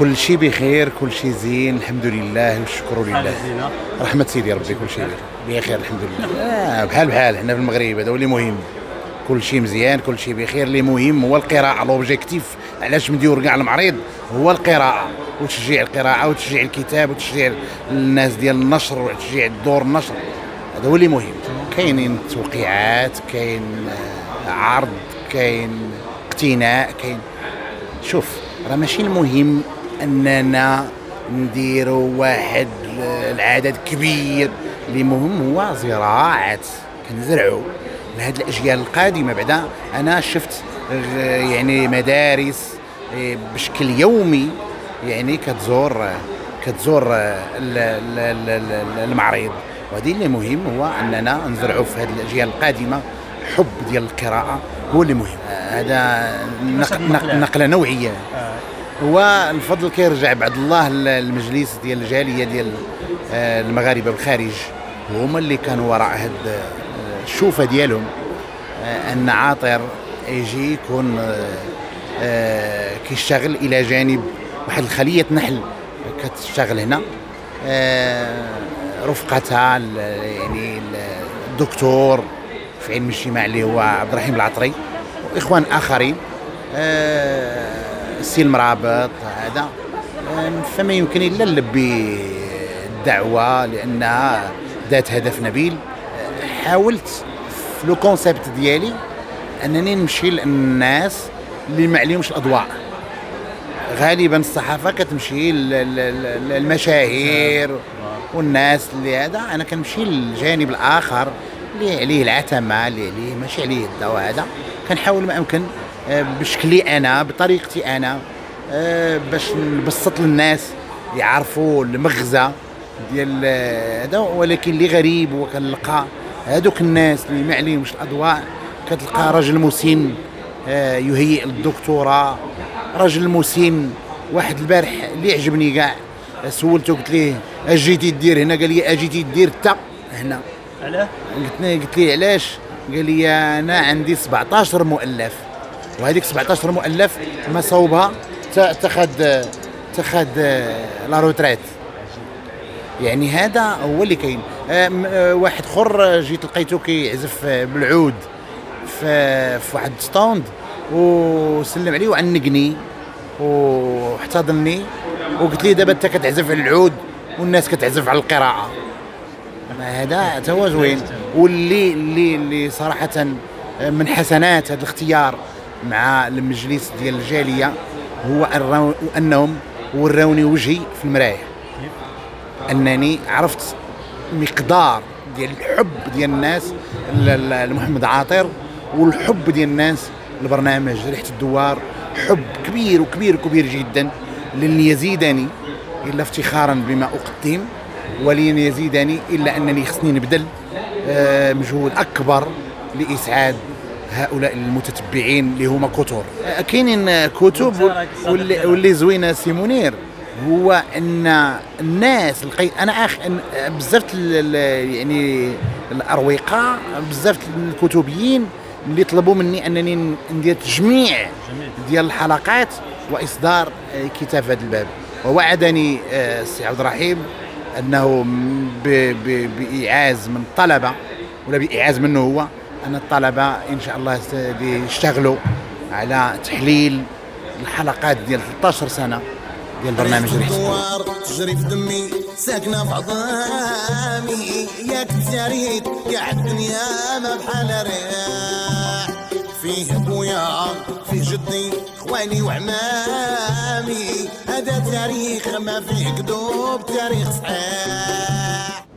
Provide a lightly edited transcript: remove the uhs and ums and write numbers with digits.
كل شيء بخير، كل شيء زين، الحمد لله والشكر لله. رحمة سيدي ربي كل شيء بخير الحمد لله. بحال حنا في المغرب، هذا هو اللي مهم. كل شيء مزيان، كل شيء بخير. اللي مهم هو القراءة. لوبجيكتيف علاش مديور كاع المعرض هو القراءة، وتشجيع القراءة، وتشجيع الكتاب، وتشجيع الناس ديال النشر، وتشجيع دور النشر. هذا هو اللي مهم. كاينين توقيعات، كاين عرض، كاين اقتناء، كاين. شوف، راه ماشي المهم اننا نديروا واحد العدد كبير، اللي مهم هو زراعة، كنزرعوا لهاد الاجيال القادمه. بعدا انا شفت يعني مدارس بشكل يومي، يعني كتزور المعرض. وهذه اللي مهم هو اننا نزرعوا في هذه الاجيال القادمه حب ديال القراءه، هو اللي مهم. هذا نقله نوعيه. والفضل كيرجع بعد الله المجلس ديال الجاليه ديال المغاربه بالخارج، هما اللي كانوا وراء هاد الشوفه ديالهم، ان عاطر يجي يكون كيشتغل الى جانب واحد الخليه نحل كتشتغل هنا، رفقتها يعني الدكتور في علم الاجتماع اللي هو عبد الرحيم العطري، واخوان اخرين، السي المرابط. هذا فما يمكن الا نلبي الدعوه لانها ذات هدف نبيل. حاولت في لو كونسيبت ديالي انني نمشي للناس اللي ما عليهمش الاضواء. غالبا الصحافه كتمشي للمشاهير والناس اللي هذا، انا كنمشي للجانب الاخر اللي عليه العتمه، اللي عليه ماشي عليه الضوء. هذا كنحاول ما امكن بشكلي انا، بطريقتي انا، باش نبسط للناس يعرفوا المغزى ديال هذا. ولكن اللي غريب وكنلقى هذوك الناس اللي ما عليهمش الاضواء، كتلقى راجل مسن يهيئ الدكتوراه، راجل مسن. واحد البارح اللي عجبني كاع، سولته قلت ليه اجيتي دير هنا؟ قال لي اجيتي دير تا هنا. علاه؟ قلت ليه علاش؟ قال لي انا عندي 17 مؤلف، وهذيك 17 مؤلف مصوبها تاخد لا روتريت. يعني هذا هو اللي كاين. واحد اخر جيت لقيته كيعزف بالعود في واحد ستوند، وسلم عليه وعنقني واحتضنني، وقلت لي دابا انت كتعزف على العود والناس كتعزف على القراءه. هذا هو زوين. واللي صراحه من حسنات هذا الاختيار مع المجلس ديال الجاليه هو انهم وراوني وجهي في المرايه، انني عرفت مقدار ديال الحب ديال الناس لمحمد عاطر، والحب ديال الناس لبرنامج ريحة الدوار. حب كبير وكبير وكبير جدا، لن يزيدني الا افتخارا بما اقدم، ولن يزيدني الا انني خصني نبذل مجهود اكبر لاسعاد هؤلاء المتتبعين اللي هما كثر. كاينين كتب، واللي زوينه سي منير هو ان الناس لقيت انا بزاف يعني الاروقه، بزاف الكتبيين اللي طلبوا مني انني ندير تجميع ديال الحلقات واصدار كتاب هذا الباب. ووعدني السي عبد الرحيم انه باعاز من الطلبه، ولا باعاز منه هو، ان الطلبه ان شاء الله يشتغلوا على تحليل الحلقات ديال 13 سنه ديال برنامج ريحة الدوار. تجري في دمي ساكنه في عظامي، ياك تساريت كاع الدنيا ما بحال ريح. فيه بويا فيه جدي خواني وعمامي، هذا تاريخ ما فيه كذوب، تاريخ صحيح.